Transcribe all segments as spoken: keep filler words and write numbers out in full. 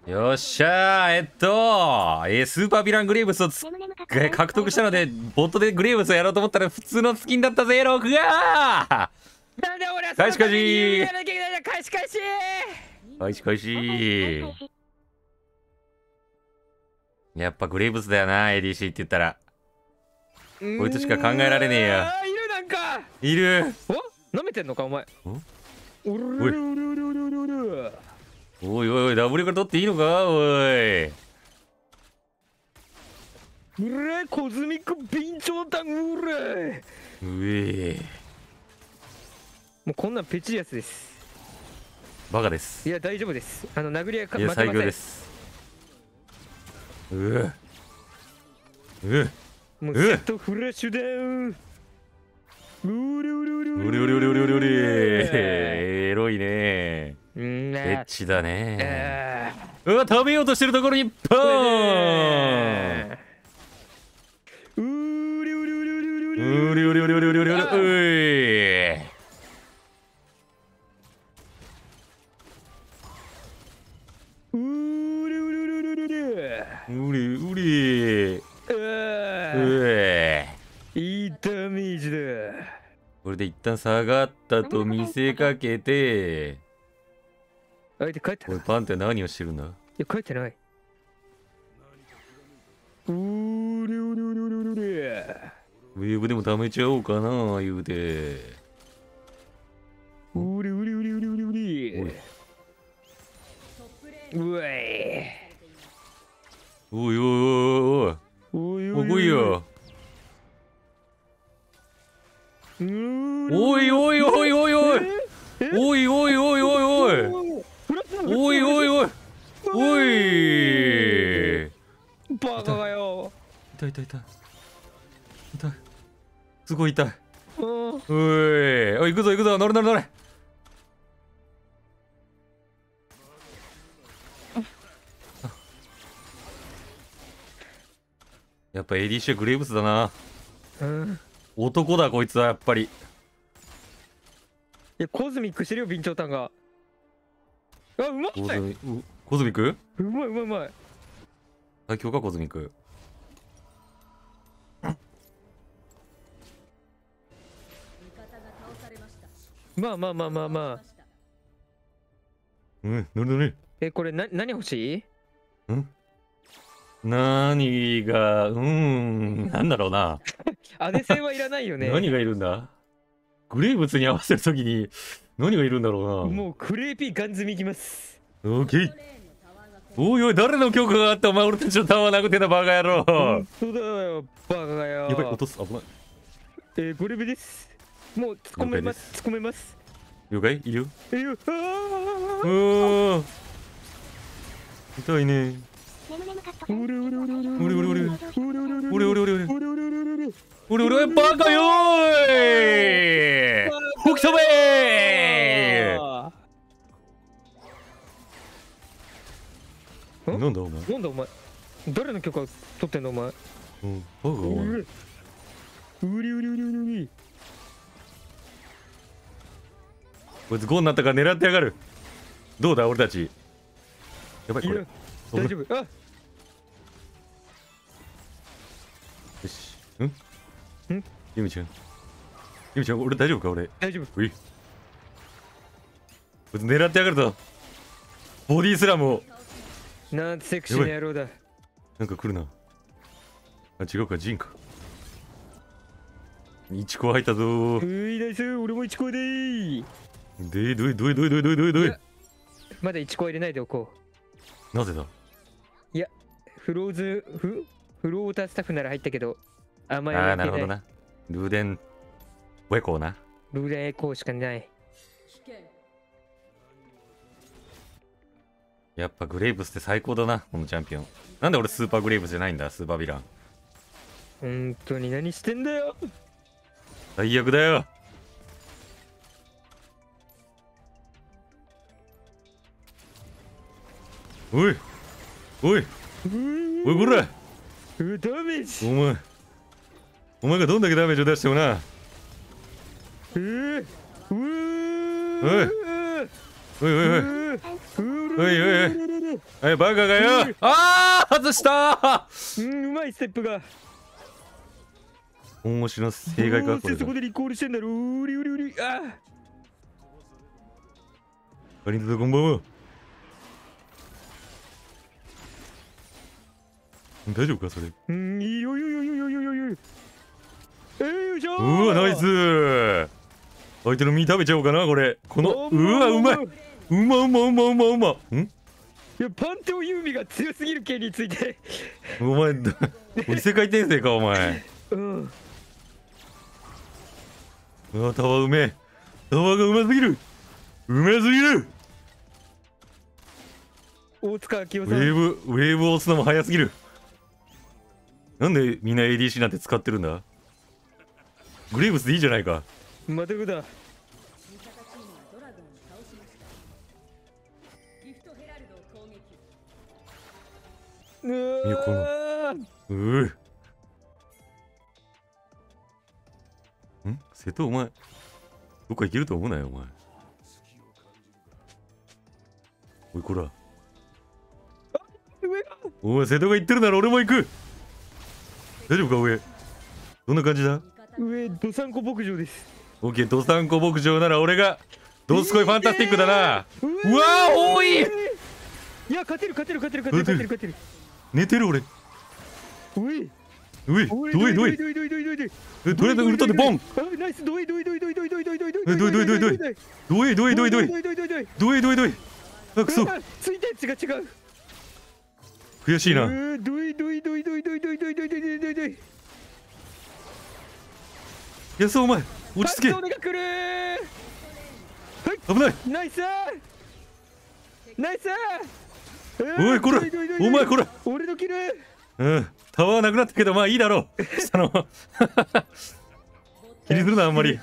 よっしゃー、えっと、えースーパーヴィラングレーブスをつえー獲得したので、ボットでグレーブスをやろうと思ったら普通のスキンだったぜ、ロークがなんで俺は返し返しそのために理由やらなきゃいけないんだ。返し返し。 返し返しやっぱグレーブスだよな、エーディーシー って言ったら。こいつしか考えられねえよ。 あーいるなんか。 いるお舐めてんのかお前。おるおいるるるるるるる。 おいおいおい、ダブルから取っていいのかおい。 うれコズミック備長炭うれ。 うえもうこんなんペチやつです。 バカです。 いや大丈夫です。あの殴り合いかいや、 負けません。 最強です。うううもうセットフラッシュダウン。うりゅうりゅうりゅううりうりうりうりうりうりエロいね。 うんエッチだね。 えうわ、食べようとしてるところにポーンうりゅうりゅうりゅうりゅうりゅうりゅううりうりうりうりうりうりうりういうりゅうりゅうりゅうりゅうりゅううりうりうあえいいダメージだ。 これで一旦下がったと見せかけて、 相手帰ったおいか。 パンって何をしてるんだ。 いや帰ってない。うりゅうりゅうりゅうりゅうりゅうりゅうウェーブでも貯めちゃおうかな言うて。 うりゅうりゅうりゅうりゅうりゅうりおいうえおいおいおいおいおいおい来いよ。 おおいおいおいおいおいおいおいおいおいおいおいおいおいおいバカがよ。 痛い痛い痛い痛いすごい痛い。 うんおいおい行くぞ行くぞ乗れ乗れ乗れ。やっぱエディシュグレーブスだな。 うん男だこいつはやっぱり。 いやコズミックしてるよ備長炭が。あうまコズい。 ミうコズミックうまいうまいうまい。 最強かコズミック。 まあまあまあまあまあ。 うん乗れ乗れ。 えこれな何欲しい？ 何がうーんなんだろうな。 アデセンはいらないよね。 何がいるんだ。グレーブスに合わせるときに何がいるんだろうな。 もうクレーピーガン積みいきます。 オッケー。おいおい誰の許可があってお前俺たちのタワー殴ってたバカ野郎。 本当だよバカがよ。 やばい落とす危ない。 えー、ゴレベです。もう突っ込めます突っ込めます。 了解いるよ。 えー、 うあー痛いね。 ーうれうれうれうれうれおりおりおりうれうれうれおりおりおりおりうれうれうれうれうれおりおりバカよーい吹き飛べー。 んなんだお前。 なんだお前誰の許可取ってんのお前。 うんバカお前。 うれうりうりうりうりうり。 こいつゴーになったから狙ってやがる。どうだ俺たち。やばいこれ。 いや大丈夫。あよし。んんゆみちゃん。ゆみちゃん俺大丈夫か俺。 大丈夫。 うい。こいつ狙ってやがるぞ。ボディスラムを。 なんてセクシーな野郎だ。 なんか来るな。あ、違うか、ジンか。いちこ入ったぞー。 ういです俺もいちこでー。 で、どいどいどいどいどいどいどい。 まだいちこ入れないでおこう。 なぜだ。 いやフローズフフローウォータースタッフなら入ったけど甘いああ、 はなるほどな。ルーデン、ウェコーな。 ルーレンエコーしかない。 やっぱグレーブスって最高だな、このチャンピオン。なんで俺スーパーグレーブスじゃないんだ、スーパーヴィラン。 本当に何してんだよ。 最悪だよ。おいおいおいこらうダメージ。 お前お前がどんだけダメージを出してもな。 うーうおいーおいおいおいおいおいおい。 えバカがよ。ああ外したうん、うまいステップが。 面白い正解かこれ。 そこでリコールしてんだろ。うりうりうり。ああ。 カリントこんばんは。大丈夫かそれ。 うん、いいよよよよよよよよ。えー、よいしょー。 うわナイス。相手の身食べちゃおうかなこれ。このうわうまい。うまうまうまうまうま。ん？ いやパンテオンユーミが強すぎる件について。 お前異世界転生かお前。 うん。 うわタワーうめえ。タワーがうますぎる。うますぎる。 大塚明夫ウさん。 ェーブウェーブを押すのも早すぎる。なんでみんな エーディーシー なんて使ってるんだ。グレーブスでいいじゃないか。 またぐだ。ういやこのーん瀬戸お前どっか行けると思うなよお前。おいこら上がお前瀬戸が行ってるなら俺も行く。大丈夫か上。どんな感じだ。 上ドサンコ牧場です。 オッケードサンコ牧場なら俺がどすこいファンタスティックだな。 ううわー多い。 いや勝てる勝てる勝てる勝てる勝てる勝てる。 寝てる俺。 おいおいどいどいどいどいどいどいどい。 えとりあえずウルトでボン。 あナイスどいどいどいどいどいどいどいどいどいえどいどいどいどいどいどいどいどいどいどいどいどいどいどいどいどい。あくそついたやつが違う。 悔しいな。 どいどいどいどいどいどいどいどいどいどいどいどい。 やそうお前落ち着け。 パッとが来るー。 危ない。 ナイスーナイスー。 おいこれお前これ俺のキル。 うんタワーなくなったけどまあいいだろう。下の気にするなあんまり。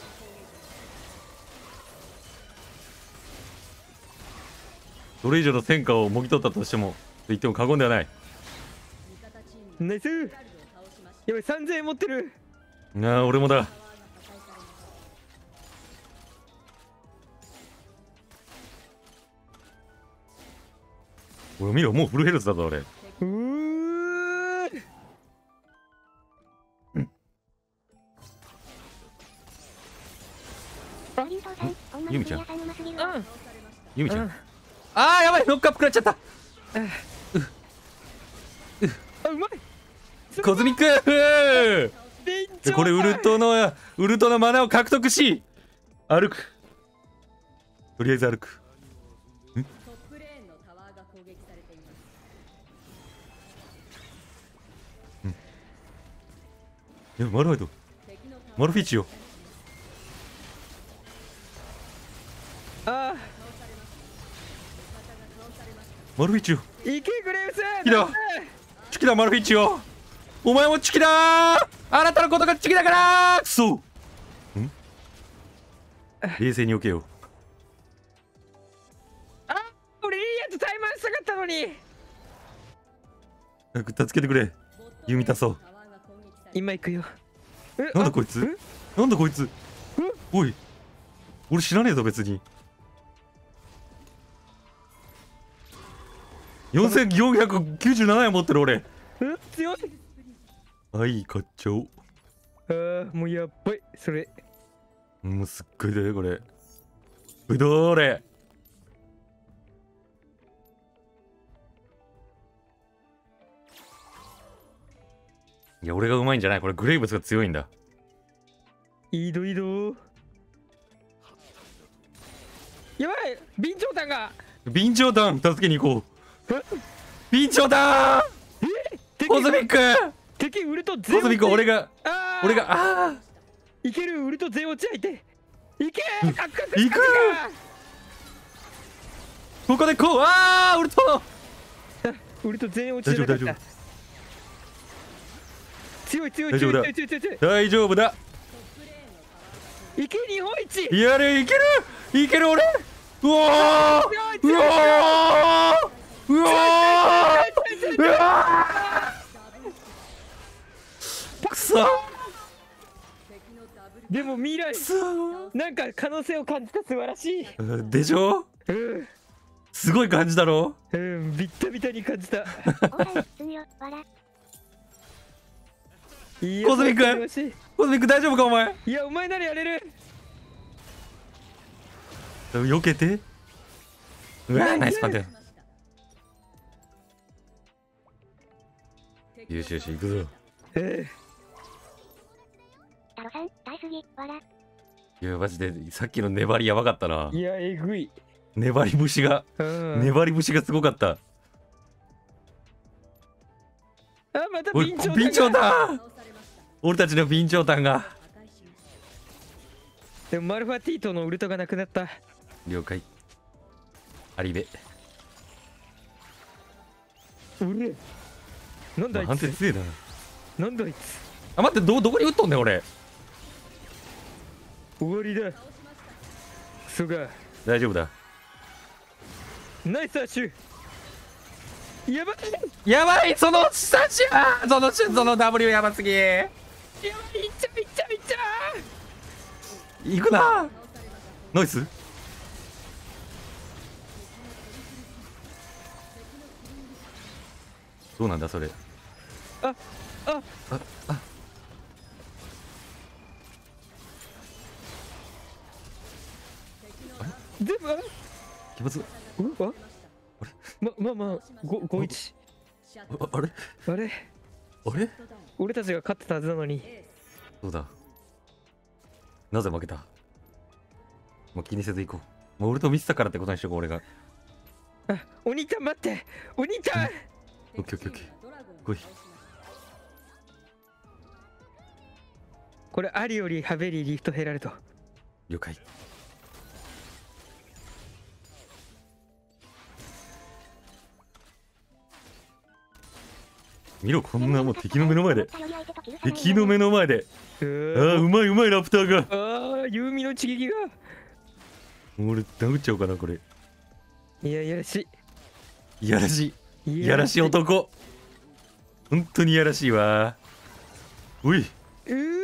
それ以上の戦果をもぎ取ったとしてもと言っても過言ではない。 ナイスー。やばいさんぜんえん持ってる。 なあ俺もだ。俺見ろもうフルヘルスだぞ俺。 うーユミちゃんうんユミちゃんあーやばいノックアップ食らっちゃった。 あうまい。 コズミックでこれウルトのウルトのマナを獲得し歩く。とりあえず歩く。んいやマルファイトマルフィッチよ。 あマルフィッチよ。 ーいけグレーブス。 チキだチキだマルフィッチよ。お前もチキだー。あなたのことがチキだからー。くそん冷静に避けよう。 あ俺リリアとタイマンしたかったのに。 助けてくれユミタソ。 今行くよ。 なんだこいつなんだこいつおい俺知らねえぞ別に。よんせんよんひゃくきゅうじゅうななえん持ってる俺。 うん強い。 はい買っちゃおう。 あーもうやっばいそれ。 もうすっごいだよこれ。うどーれいや俺がうまいんじゃないこれ。グレイブスが強いんだ。 いいどいどやばい備長炭が。 備長炭助けに行こう。備長炭えコズミック敵ウルトゼコズミック俺があー俺がああいけるウルト全落ち相手いけうんーカクカク行くここでこうああウルトウルト全落ちじゃなかった。 大丈夫大丈夫強い強い大丈夫だ強い強い強い強い強い。 大丈夫だ。 いけ日本一。 やれいけるいける俺。うわーうわーうわーうわーくそでも未来くそなんか可能性を感じた。素晴らしい。 でしょうんすごい感じだろ。 うんビッタビタに感じた。いやコズミック羨ましい。 コズミック大丈夫かお前。 いやお前ならやれる。 避けて。うわナイスパンテン。よしよし行くぞ。 えタロさん、大すぎ、わら。 いやマジでさっきの粘りやばかったなえ。いやえぐい。 粘り節がうん粘り節がすごかった。 あまたおいビンチョウ備長だ。 炭。俺たちの備長炭が。 でもマルファティートのウルトがなくなった。 了解。アリベ。 うれなんだあいつ。 判定強えな。 なんだあいつ。 あ待ってどどこに打っとんねん俺。 終わりだ。クソが。 大丈夫だ。 ナイスアッシュ。やばいやばいそのサシュそのその W やばすぎ。 やばいいっちゃういっちゃういっちゃう。 行くな。ナイス。どうなんだそれ。 ああああでも気まず。 うわままあまあごごいち。 ああれあれあれ俺たちが勝ってたはずなのに。 そうだ。なぜ負けた。もう気にせず行こう。もう俺と見てたからってことにしとこう俺が。 あお兄ちゃん待って。お兄ちゃんオッケーオッケーオッケー。来い。 これアリよりハベリーリフトヘラルト。 了解。見ろこんなもう敵の目の前で敵の目の前で。 うあーあうまいうまいラプターが。 ああユーミの刺激が。 俺殴っちゃおうかなこれ。 いやいやらしいやらしいい。 いやらしい男。本当にいやらしいわ。おい。 うー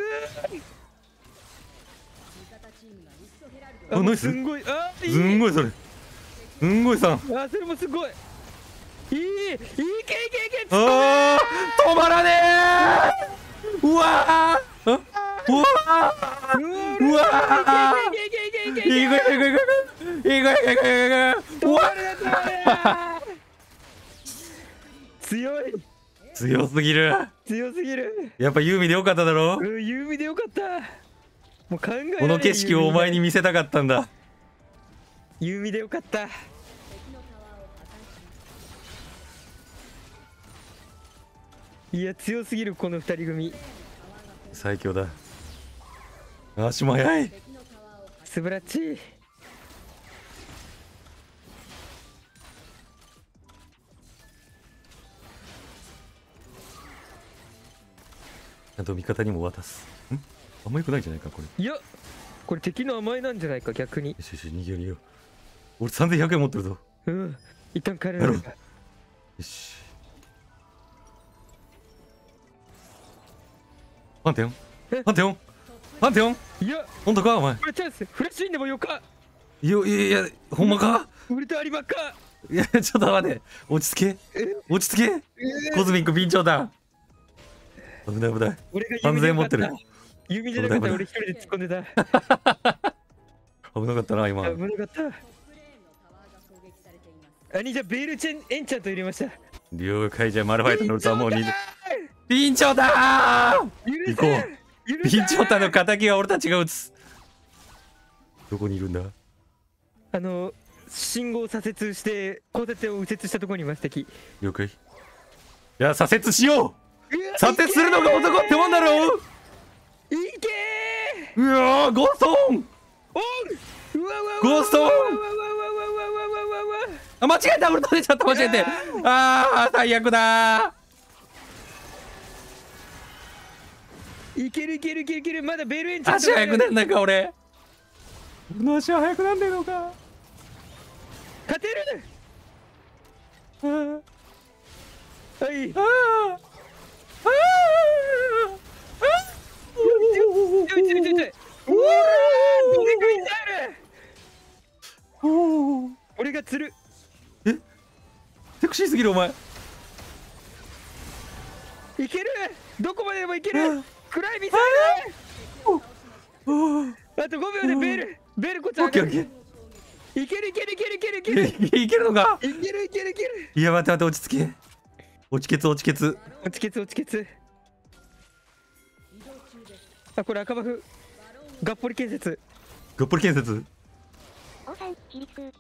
あナイス。 すんごい。あーいいすんごいそれ。すんごいさん。 あそれもすごい。いいいいけいけいけ。 あー止まらねえ。うわーあうわーうわーいけいけいけいけいけいけいくいくいくいくいくいくいくいくうわ強い強すぎる。 強すぎる。 やっぱユーミでよかっただろ。 うんユーミでよかった。もう考えられない。 この景色をお前に見せたかったんだ。 ユーミでよかった。いや強すぎるこの二人組。 最強だ。足も速い。 素晴らしい。 ちゃんと味方にも渡す。んあんまよくないんじゃないかこれ。 いやこれ敵の甘えなんじゃないか逆に。 よしよし逃げよう逃げよう。俺さんぜんひゃくえん持ってるぞ。 うん一旦帰れないか。 よし。パンテオンえパンテオンパンテオンいや本当かお前。 これチャンス。フラッシュインでもよか。 いやいやいやほんまか。 ウルトアリバッカ。 いやちょっと待って落ち着け落ち着け。コズミック備長炭。危ない危ない。 俺がさんぜんえん持ってる。 弓じゃなかったら俺一人で突っ込んでた。 危なかったな今。 危なかった。兄じゃベールチェンエンチャント入れました。 了解。じゃあマルファイトの歌はもうに備長炭行こう。備長炭の敵は俺たちが撃つ。どこにいるんだ。 あの信号左折して交差点を右折したところにいます敵。 了解。いや左折しよう。左折するのが男ってもんだろう。 いけうわーゴーストオン。 ーオン。うわうわうわゴーストオン。 うわうわうわうわうわうわうわ。 あ間違えた。俺取れちゃった間違えて。あー最悪だー。いけるいけるいけるいける。まだベールエンチャント。 足速くなんだか俺。俺の足は速くなんねえのか。 勝てる。 あーはい。 あーあーちょいちょいちょいちょい。うわーどでかいんだある。 おー俺が釣る。 クシーすぎるお前。 いける、どこまででもいける。暗いミサイル。あとごびょうでベルベルこっち上がる。いけるいけるいけるいけるいけるいけるのか。 いけるいけるいける。 いや待って待って、落ち着け。落ちケツ落ちケツ落ちケツ落ちケツ。あ、これ赤バフがっぽり建設。 がっぽり建設。 おさん起立。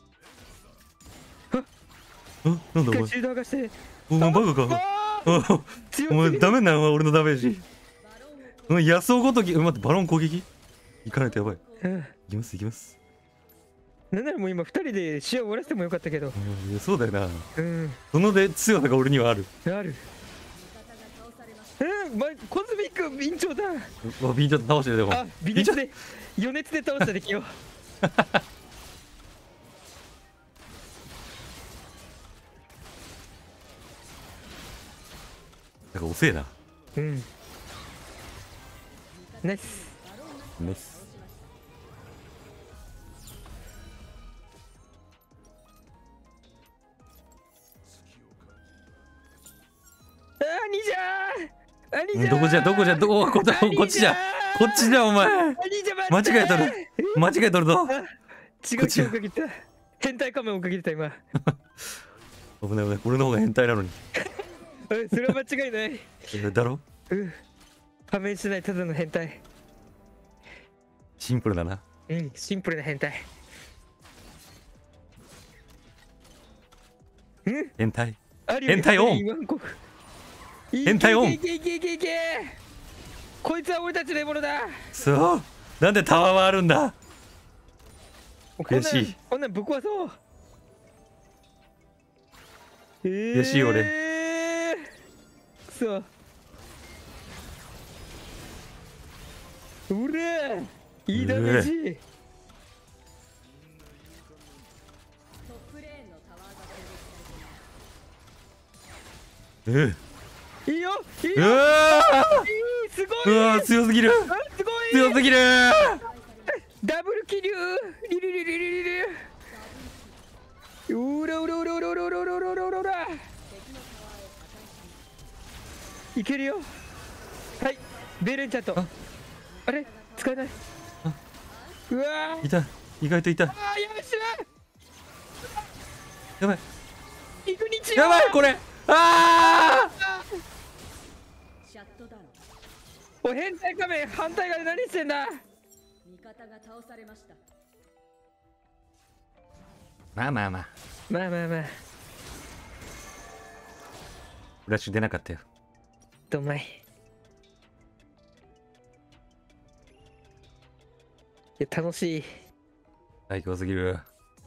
あ、なんだお前。 シールド剥がして。 お前バカか。お前ダメなの俺のダメージ。お前野草ごとき。待って、バロン攻撃行かないとやばい。 うん、 行きます行きます。 なんならもう今ふたりで試合終わらせてもよかったけど。 いやそうだよな。 うん、 そので強さが俺にはある。 ある。うん、ま、コズミック備長だ。 うわ、ビンチョ倒してるでも。 あ、微熱で余熱で倒した敵を。 なんか遅えな。 うん、ナイスナイス。 あー、兄じゃー、兄じゃー。 どこじゃどこじゃどこ、こっちこっちじゃこっちじゃお前。 兄じゃ待って。 間違えとる間違えとるぞ。 あ、違う人をかけた。変態仮面をかけてた今。 危ない危ない、俺の方が変態なのに。 うん、それは間違いない。 だろ。 うん、仮面してないただの変態。 シンプルだな。 うん、シンプルな変態。うん、 変態。 あるよ変態オン。変態オン。 いけいけいけいけ。こいつは俺たちの獲物だ。 そう。なんでタワーはあるんだ。悔しい。 こんなんぶっ壊そう。えー、 悔しい俺。 くそ。うれいいダメージ。 えいいよいいよ。 うわいい、すごい。 うわ強すぎる。 すごい強すぎる。 ダブルキリューリリリリリリリうらうらうらうらうらうらうらうらうらうらうらいけるよ。はい、ベレンちゃんと。あ, あれ使えない。うわいた、意外といた。 あー、やばいっす。 やばいイグニチやばいこれ。ああお、変態仮面反対側で何してんだ。 味方が倒されました。 まあまあまあまあまあまあ、 フラッシュ出なかったよ。 どんまい。いや楽しい。 最強すぎる。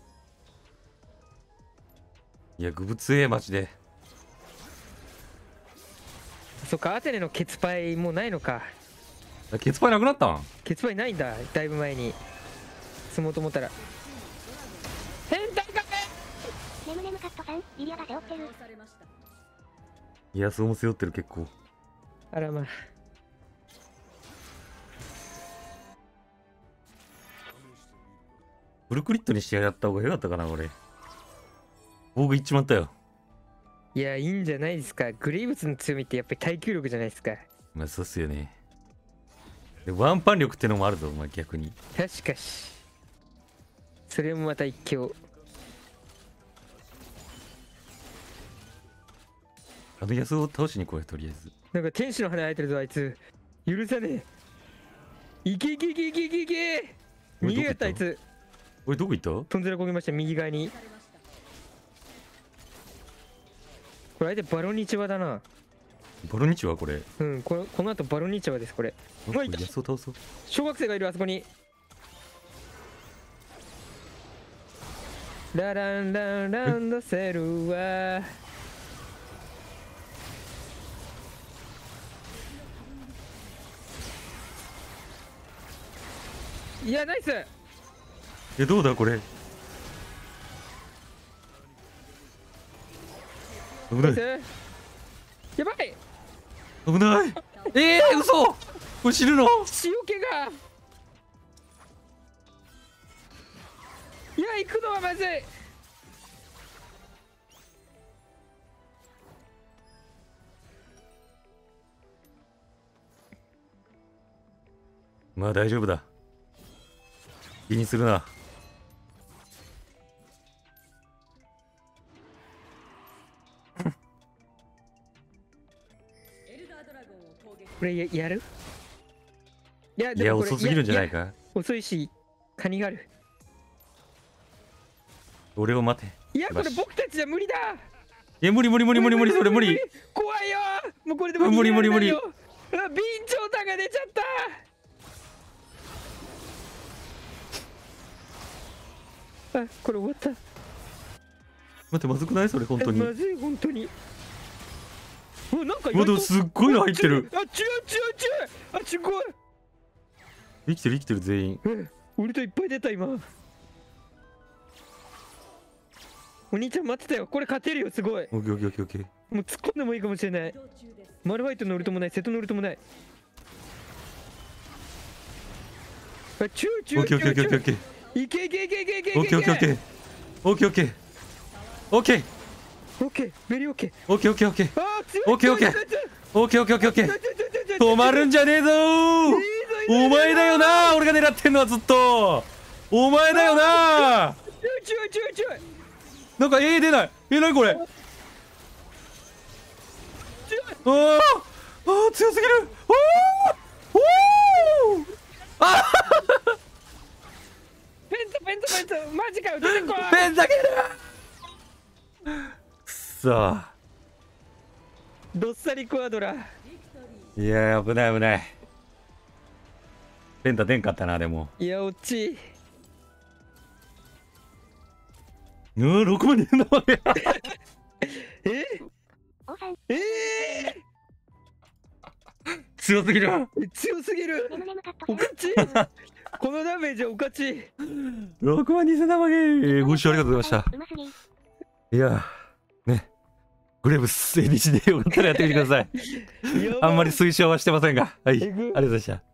いやグブ強えマジで。 そっか、アテネのケツパイもうないのか。 ケツパイなくなったん。 ケツパイないんだ、だいぶ前に積もうと思ったら。変態仮面。 ネムネムカットさん、リリアが背負ってる。 いやそうも背負ってる結構。 あらまあ。 フルクリットにしてやった方がよかったかな俺。僕いっちまったよ。 いや、いいんじゃないですか。グレイブスの強みってやっぱり耐久力じゃないですか。 まあそうっすよね。でワンパン力ってのもあるぞお前逆に。 確かしそれもまた一興。 あのヤスを倒しに来いとりあえず。 なんか天使の羽生えてるぞあいつ。許さねえ。いけいけいけいけいけいけ。逃げやったあいつ。 俺どこ行った。 とんずらこげました、右側に。これ相手バロニチワだな。 バロニチはこれ。 うん、このこの後バロニチワです。これこれヤスを倒そう。 小学生がいるあそこに。ラランランランドセルはいやナイス。 えどうだこれ。危ないやばい危ない。えー、嘘これ死ぬの。 塩気が。いや行くのはまずい。 まあ大丈夫だ。気にするな。 エルダードラゴンを攻撃。 これ や, やるいやいやでもこれ遅すぎるんじゃないややか。 遅いしカニがある。 俺を待て。 いやこれよし僕たちじゃ無理だ。 いや無理無理無理無理無理それ無理。 怖いよ。もうこれでも無理無理無理逃げられないよ。うわ備長炭が出ちゃった。あこれ終わった。 待ってまずくないそれ本当に。 まずい本当に。うわなんか意うわで外ともすっごいの入ってる。 あ違う違う違うあ違う。 生きてる生きてる全員。 うんウルトいっぱい出た今。お兄ちゃん待ってたよ。これ勝てるよすごい。 オッケーオッケーオッケーオッケー。 もう突っ込んでもいいかもしれない。 移動中です。 マルファイトのウルトもない、瀬戸のウルトもない。あチューチュオッケーオッケーオッケーオッケーオッケー。 いけいけいけいけいけいけオッケーオッケーオッケーオッケーオッケーオッケーオッケーベリーオッケー。 オッケーオッケーオッケーあー強いオッケーオッケー強い強い強いオッケーオッケーオッケーオッケー。 強い強い強い強い強い止まるんじゃねえぞー。 いいぞいいぞお前だよな。俺が狙ってんのはずっとお前だよな。 強い強い強い強いなんか A 出ない。えなにこれ。 強い。 あーあー強すぎる。おーおーあペンツペンツペンツマジかよ出てこい。 ペンだけだ。くそどっさりクワドラ。 いや危ない危ない。ペンタ出んかったなでも。 いや落ち。 うわろくまんにせんなわけ。 え王さん、 え強すぎる。 ー、強すぎる。 ネムネムカットおかちこのダメージはおかち。 ろくまんにせんなわけ。ご視聴ありがとうございました。 うますぎ。 いやねグレーブス エービーシー でよかったらやってみてください。あんまり推奨はしてませんがはいありがとうございました。